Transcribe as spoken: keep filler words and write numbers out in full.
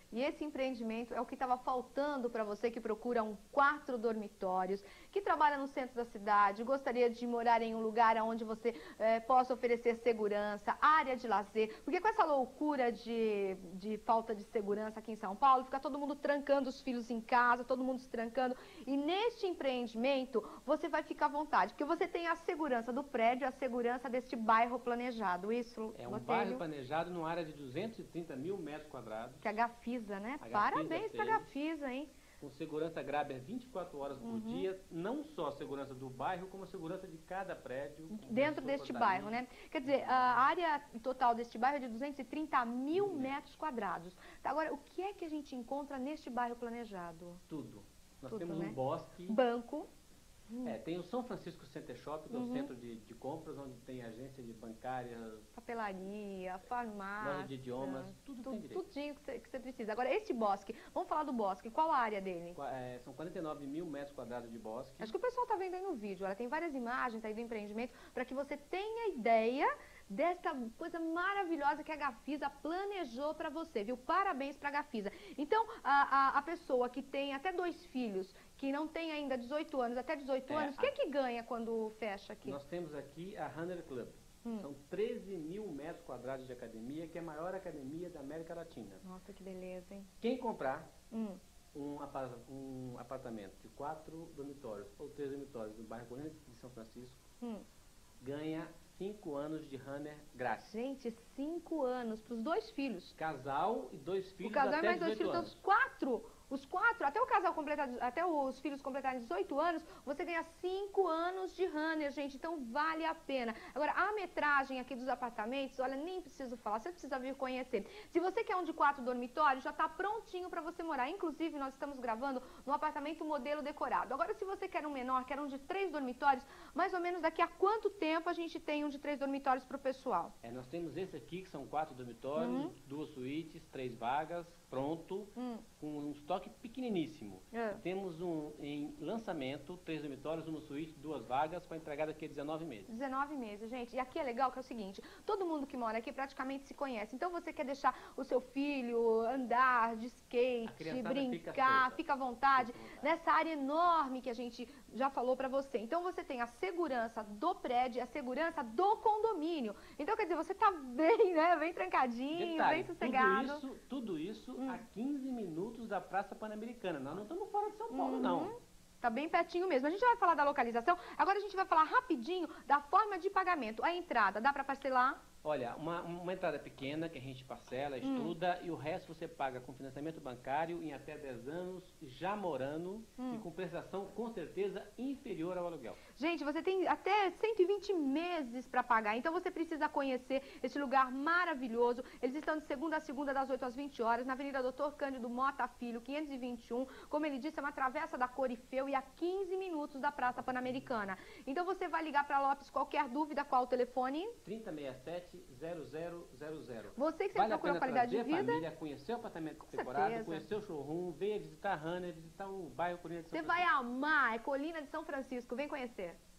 E esse empreendimento é o que estava faltando para você que procura um quatro dormitórios, que trabalha no centro da cidade, gostaria de morar em um lugar onde você é, possa oferecer segurança, área de lazer, porque com essa loucura de, de falta de segurança aqui em São Paulo, fica todo mundo trancando os filhos em casa, todo mundo se trancando, e neste empreendimento você vai ficar à vontade, porque você tem a segurança do prédio, a segurança deste bairro planejado, isso, É um Botelho? bairro planejado numa área de duzentos e trinta mil metros quadrados. Que a Gafisa, né? A Gafisa Parabéns pra fez. Gafisa, hein? Com segurança Grabber vinte e quatro horas por Uhum. dia, não só a segurança do bairro, como a segurança de cada prédio. Dentro deste bairro, né? Quer dizer, a área total deste bairro é de duzentos e trinta mil metros quadrados. Agora, o que é que a gente encontra neste bairro planejado? Tudo. Nós Tudo, temos né? um bosque. Banco. É, tem o São Francisco Center Shop, que é o Uhum. centro de, de compras, onde tem agência de bancárias, Papelaria, farmácia. loja de idiomas, tudo tu, tem direito. Tudinho que você, que você precisa. Agora, este bosque, vamos falar do bosque. Qual a área dele? Qua- é, são quarenta e nove mil metros quadrados de bosque. Acho que o pessoal está vendo aí no vídeo. Ela tem várias imagens aí do empreendimento para que você tenha ideia desta coisa maravilhosa que a Gafisa planejou para você, viu? Parabéns para a Gafisa. Então, a, a, a pessoa que tem até dois filhos, que não tem ainda dezoito anos, até dezoito É, anos, o que a- é que ganha quando fecha aqui? Nós temos aqui a Runner Club. Hum. São treze mil metros quadrados de academia, que é a maior academia da América Latina. Nossa, que beleza, hein? Quem comprar Hum. um, apa- um apartamento de quatro dormitórios ou três dormitórios no bairro Colina de São Francisco, Hum. ganha cinco anos de Runner grátis. Gente, cinco anos para os dois filhos. Casal e dois filhos O casal até é mais dois dezoito filhos, então anos. os quatro, os quatro, até o casal completar, até os filhos completarem dezoito anos, você ganha cinco anos de runner, gente, então vale a pena. Agora, a metragem aqui dos apartamentos, olha, nem preciso falar, você precisa vir conhecer. Se você quer um de quatro dormitórios, já está prontinho para você morar. Inclusive, nós estamos gravando no apartamento modelo decorado. Agora, se você quer um menor, quer um de três dormitórios, mais ou menos daqui a quanto tempo a gente tem um de três dormitórios para o pessoal? É, nós temos esse aqui, que são quatro dormitórios, Uhum. duas suítes, três vagas, pronto, Hum. com um estoque pequeniníssimo. É. Temos um em lançamento, três dormitórios, uma suíte, duas vagas, para entregar daqui a dezenove meses. dezenove meses, gente. E aqui é legal que é o seguinte, todo mundo que mora aqui praticamente se conhece. Então você quer deixar o seu filho andar de A skate, criançada brincar, fica solta. fica à vontade, Fica à vontade. nessa área enorme que a gente já falou pra você. Então você tem a segurança do prédio e a segurança do condomínio. Então quer dizer, você tá bem, né? Bem trancadinho, Detalhe, bem sossegado. Tudo isso, tudo isso Hum. a quinze minutos da Praça Pan-Americana. Nós não estamos fora de São Paulo, Uhum. não. Tá bem pertinho mesmo. A gente vai falar da localização, agora a gente vai falar rapidinho da forma de pagamento. A entrada, dá pra parcelar? Olha, uma, uma entrada pequena que a gente parcela, Hum. estuda, e o resto você paga com financiamento bancário em até dez anos, já morando, Hum. e com prestação com certeza inferior ao aluguel. Gente, você tem até cento e vinte meses para pagar, então você precisa conhecer esse lugar maravilhoso. Eles estão de segunda a segunda, das oito às vinte horas, na Avenida Doutor Cândido Mota Filho, quinhentos e vinte e um. Como ele disse, é uma travessa da Corifeu e a quinze minutos da Praça Pan-Americana. Então você vai ligar para Lopes, qualquer dúvida, qual o telefone? trinta sessenta e sete, zero zero zero zero. Você que sempre Vale a procura pena qualidade de trazer a vida. família, conhecer o apartamento Com decorado, certeza. conhecer o showroom, venha visitar a Runner, visitar o bairro Colina de São Você Francisco. vai amar, é Colina de São Francisco, vem conhecer.